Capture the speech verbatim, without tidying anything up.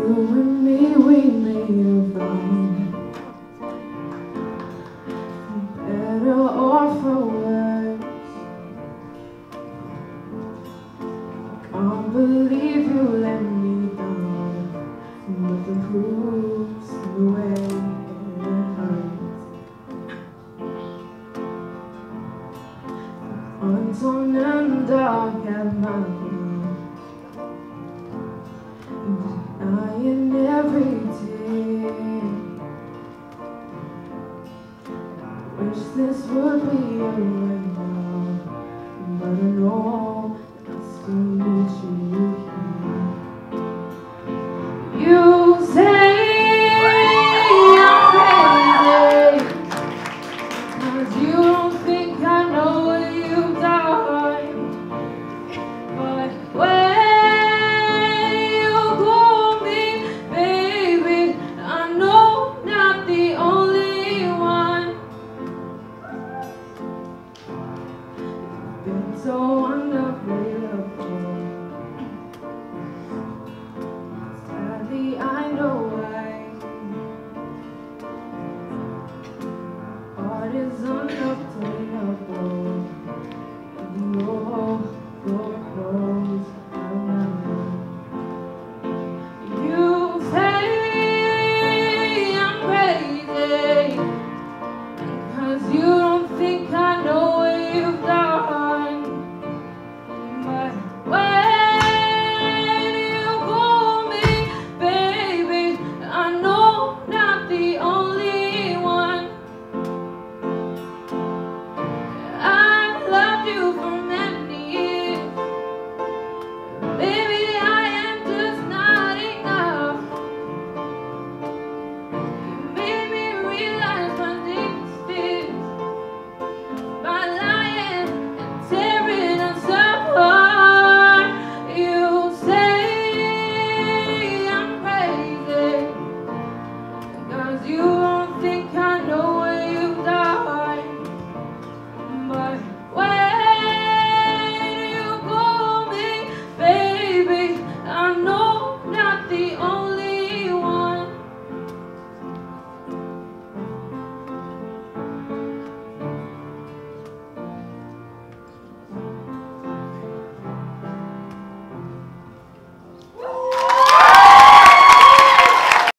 and me, we made a vow, for better or for worse. Can't believe you let me down, but the proof's the way it hurts. Untorn and dark at my heart, denying every tear. Wish this would be a now, but I know I still need you here. You say I'm crazy, 'cause you don't think I know what you've done. But when you call me baby, I know not the only one. You've been so unavailable. Sadly, I know why. Heart is